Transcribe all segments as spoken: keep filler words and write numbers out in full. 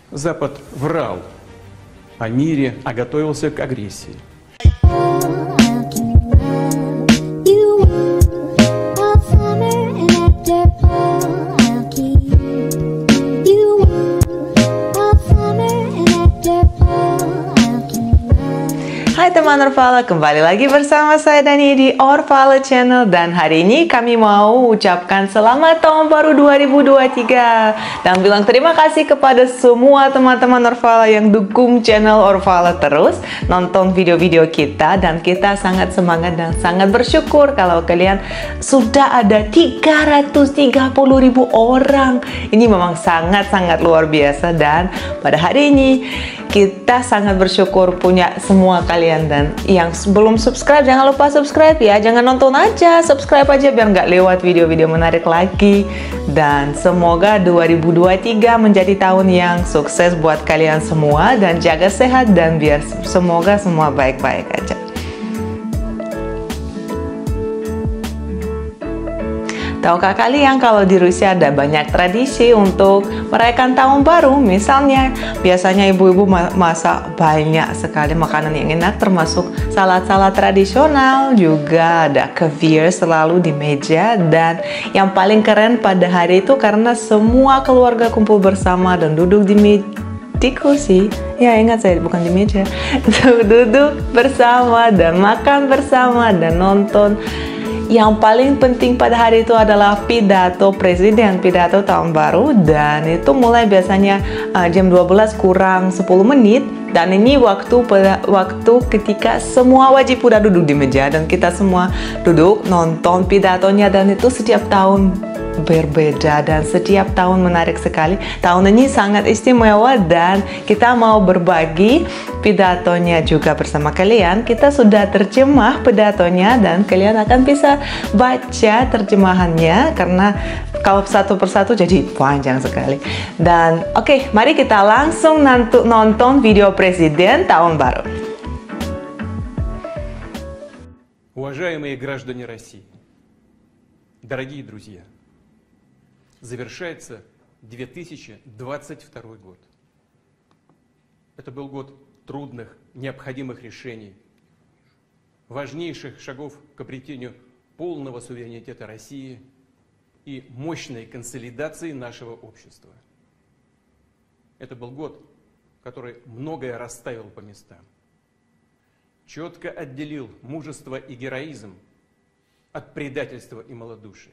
Запад врал о мире, а готовился к агрессии. Hai teman Orphala, kembali lagi bersama saya Dani di Orphala Channel. Dan hari ini kami mau ucapkan selamat tahun baru dua ribu dua puluh tiga dan bilang terima kasih kepada semua teman-teman Orphala yang dukung channel Orphala terus nonton video-video kita. Dan kita sangat semangat dan sangat bersyukur kalau kalian sudah ada tiga ratus tiga puluh ribu orang. Ini memang sangat-sangat luar biasa. Dan pada hari ini kita sangat bersyukur punya semua kalian. Dan yang belum subscribe, jangan lupa subscribe ya. Jangan nonton aja, subscribe aja biar nggak lewat video-video menarik lagi. Dan semoga dua ribu dua puluh tiga menjadi tahun yang sukses buat kalian semua. Dan jaga sehat dan biar semoga semua baik-baik aja. Tahukah kalian kalau di Rusia ada banyak tradisi untuk merayakan tahun baru? Misalnya, biasanya ibu-ibu masak banyak sekali makanan yang enak, termasuk salad-salad tradisional. Juga ada caviar selalu di meja. Dan yang paling keren pada hari itu karena semua keluarga kumpul bersama dan duduk di meja. Di kursi, ya ingat saya bukan di meja. Duduk bersama dan makan bersama dan nonton. Yang paling penting pada hari itu adalah pidato presiden, pidato tahun baru. Dan itu mulai biasanya uh, jam dua belas kurang sepuluh menit. Dan ini waktu waktu ketika semua wajib udah duduk di meja dan kita semua duduk nonton pidatonya. Dan itu setiap tahun berbeda dan setiap tahun menarik sekali. Tahun ini sangat istimewa dan kita mau berbagi pidatonya juga bersama kalian. Kita sudah terjemah pidatonya dan kalian akan bisa baca terjemahannya karena kalau satu persatu jadi panjang sekali. Dan oke, okay, mari kita langsung nonton video presiden tahun baru. Уважаемые граждане России, дорогие друзья, завершается две тысячи двадцать второй год. Это был год трудных, необходимых решений, важнейших шагов к обретению полного суверенитета России и мощной консолидации нашего общества. Это был год, который многое расставил по местам, четко отделил мужество и героизм от предательства и малодушия.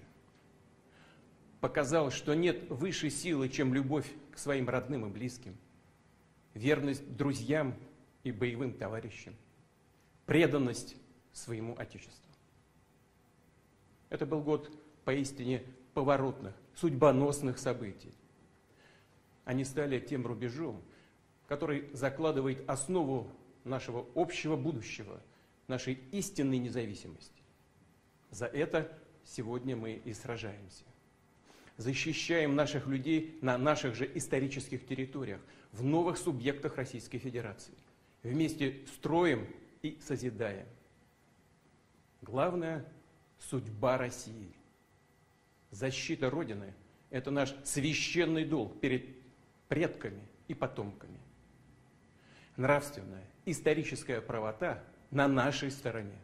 Показал, что нет высшей силы, чем любовь к своим родным и близким, верность друзьям и боевым товарищам, преданность своему Отечеству. Это был год поистине поворотных, судьбоносных событий. Они стали тем рубежом, который закладывает основу нашего общего будущего, нашей истинной независимости. За это сегодня мы и сражаемся. Защищаем наших людей на наших же исторических территориях, в новых субъектах Российской Федерации. Вместе строим и созидаем. Главное – судьба России. Защита Родины – это наш священный долг перед предками и потомками. Нравственная, историческая правота на нашей стороне.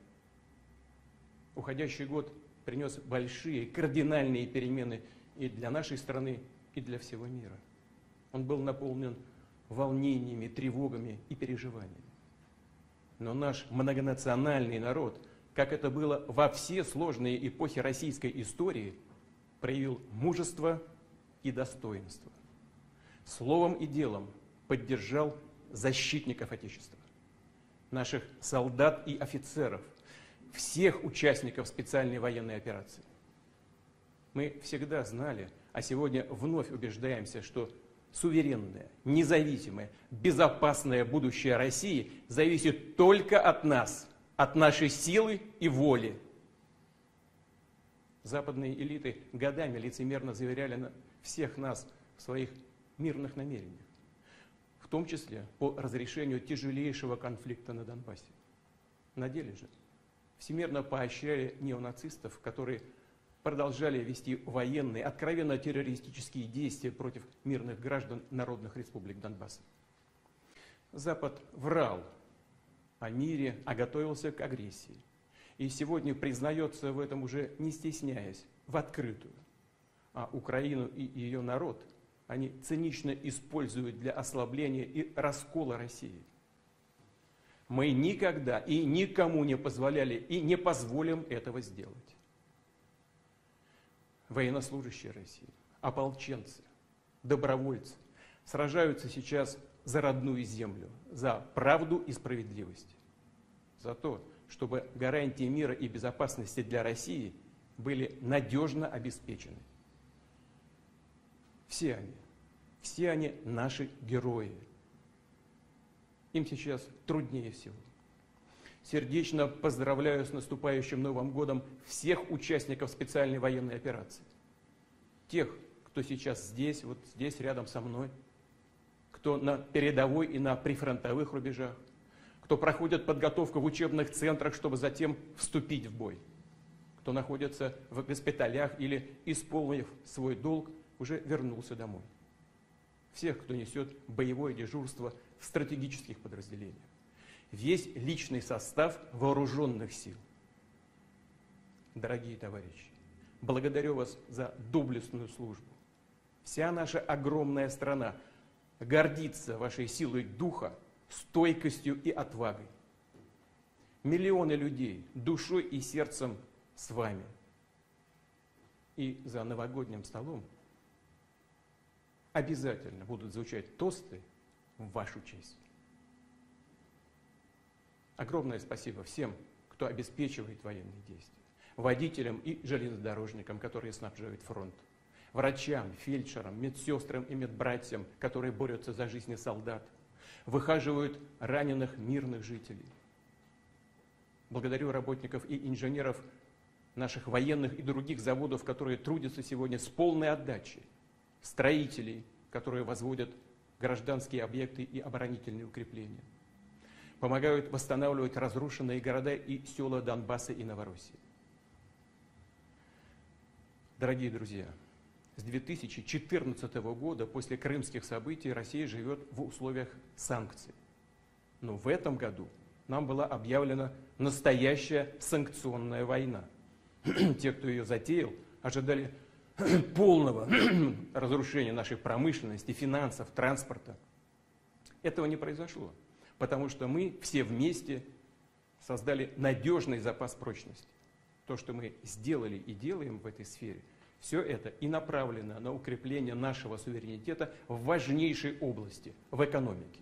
Уходящий год принес большие кардинальные перемены и для нашей страны, и для всего мира. Он был наполнен волнениями, тревогами и переживаниями. Но наш многонациональный народ, как это было во все сложные эпохи российской истории, проявил мужество и достоинство. Словом и делом поддержал защитников Отечества, наших солдат и офицеров, всех участников специальной военной операции. Мы всегда знали, а сегодня вновь убеждаемся, что суверенное, независимое, безопасное будущее России зависит только от нас, от нашей силы и воли. Западные элиты годами лицемерно заверяли всех нас в своих мирных намерениях, в том числе по разрешению тяжелейшего конфликта на Донбассе. На деле же всемирно поощряли неонацистов, которые продолжали вести военные, откровенно террористические действия против мирных граждан народных республик Донбасса. Запад врал о мире, а готовился к агрессии. И сегодня признается в этом уже не стесняясь, в открытую. А Украину и ее народ они цинично используют для ослабления и раскола России. Мы никогда и никому не позволяли и не позволим этого сделать. Военнослужащие России, ополченцы, добровольцы сражаются сейчас за родную землю, за правду и справедливость, за то, чтобы гарантии мира и безопасности для России были надежно обеспечены. Все они, все они наши герои. Им сейчас труднее всего. Сердечно поздравляю с наступающим Новым годом всех участников специальной военной операции. Тех, кто сейчас здесь, вот здесь рядом со мной, кто на передовой и на прифронтовых рубежах, кто проходит подготовку в учебных центрах, чтобы затем вступить в бой, кто находится в госпиталях или, исполнив свой долг, уже вернулся домой. Всех, кто несет боевое дежурство в стратегических подразделениях. Весь личный состав вооруженных сил. Дорогие товарищи, благодарю вас за доблестную службу. Вся наша огромная страна гордится вашей силой духа, стойкостью и отвагой. Миллионы людей душой и сердцем с вами. И за новогодним столом обязательно будут звучать тосты в вашу честь. Огромное спасибо всем, кто обеспечивает военные действия. Водителям и железнодорожникам, которые снабжают фронт. Врачам, фельдшерам, медсестрам и медбратьям, которые борются за жизни солдат. Выхаживают раненых мирных жителей. Благодарю работников и инженеров наших военных и других заводов, которые трудятся сегодня с полной отдачей. Строителей, которые возводят гражданские объекты и оборонительные укрепления. Помогают восстанавливать разрушенные города и села Донбасса и Новороссии. Дорогие друзья, с две тысячи четырнадцатого года, после крымских событий, Россия живет в условиях санкций. Но в этом году нам была объявлена настоящая санкционная война. Те, кто ее затеял, ожидали полного разрушения нашей промышленности, финансов, транспорта. Этого не произошло, потому что мы все вместе создали надежный запас прочности. То, что мы сделали и делаем в этой сфере, все это и направлено на укрепление нашего суверенитета в важнейшей области, в экономике.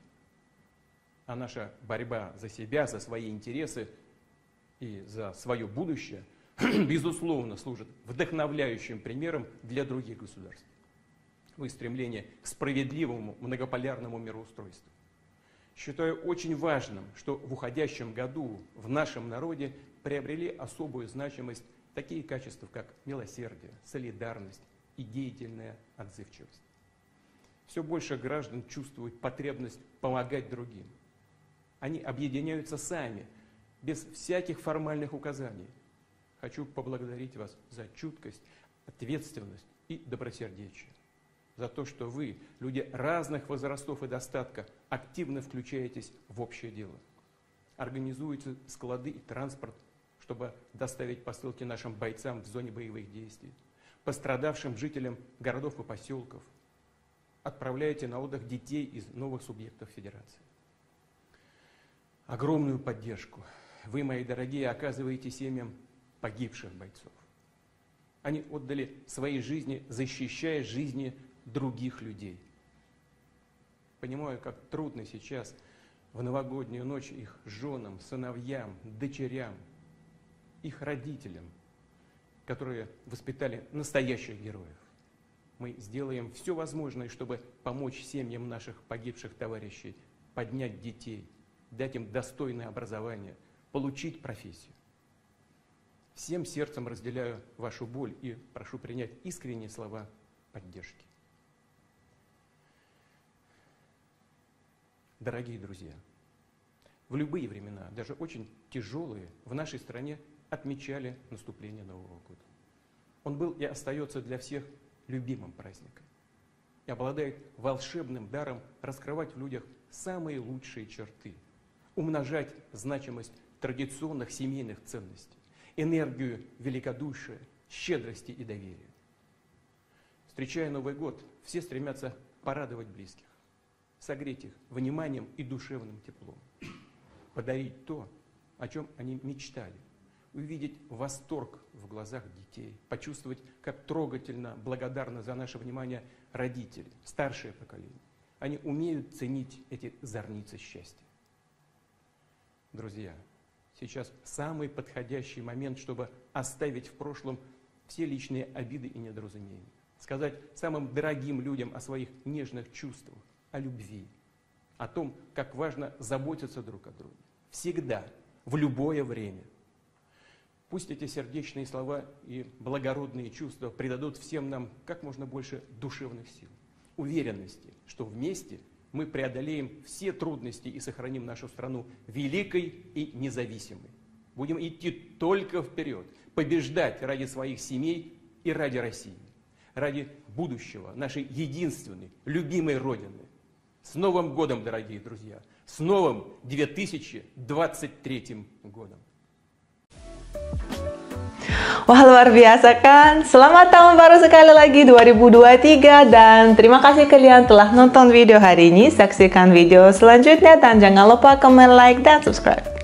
А наша борьба за себя, за свои интересы и за свое будущее, безусловно, служит вдохновляющим примером для других государств в их стремлении к справедливому многополярному мироустройству. Считаю очень важным, что в уходящем году в нашем народе приобрели особую значимость такие качества, как милосердие, солидарность и деятельная отзывчивость. Все больше граждан чувствуют потребность помогать другим. Они объединяются сами, без всяких формальных указаний. Хочу поблагодарить вас за чуткость, ответственность и добросердечие. За то, что вы, люди разных возрастов и достатка, активно включаетесь в общее дело. Организуете склады и транспорт, чтобы доставить посылки нашим бойцам в зоне боевых действий, пострадавшим жителям городов и поселков. Отправляете на отдых детей из новых субъектов Федерации. Огромную поддержку вы, мои дорогие, оказываете семьям погибших бойцов. Они отдали свои жизни, защищая жизни других людей. Понимаю, как трудно сейчас в новогоднюю ночь их женам, сыновьям, дочерям, их родителям, которые воспитали настоящих героев. Мы сделаем все возможное, чтобы помочь семьям наших погибших товарищей поднять детей, дать им достойное образование, получить профессию. Всем сердцем разделяю вашу боль и прошу принять искренние слова поддержки. Дорогие друзья, в любые времена, даже очень тяжелые, в нашей стране отмечали наступление Нового года. Он был и остается для всех любимым праздником и обладает волшебным даром раскрывать в людях самые лучшие черты, умножать значимость традиционных семейных ценностей, энергию великодушия, щедрости и доверия. Встречая Новый год, все стремятся порадовать близких, согреть их вниманием и душевным теплом, подарить то, о чем они мечтали, увидеть восторг в глазах детей, почувствовать, как трогательно, благодарны за наше внимание родители, старшее поколение. Они умеют ценить эти зорницы счастья. Друзья, сейчас самый подходящий момент, чтобы оставить в прошлом все личные обиды и недоразумения, сказать самым дорогим людям о своих нежных чувствах, о любви, о том, как важно заботиться друг о друге. Всегда, в любое время. Пусть эти сердечные слова и благородные чувства придадут всем нам как можно больше душевных сил, уверенности, что вместе мы преодолеем все трудности и сохраним нашу страну великой и независимой. Будем идти только вперед, побеждать ради своих семей и ради России, ради будущего нашей единственной, любимой Родины. С Новым годом, дорогие друзья! С новым две тысячи двадцать третьим годом! Wah, luar biasa kan? Selamat tahun baru sekali lagi dua ribu dua puluh tiga dan terima kasih kalian telah nonton video hari ini. Saksikan video selanjutnya dan jangan lupa komen, like, dan subscribe.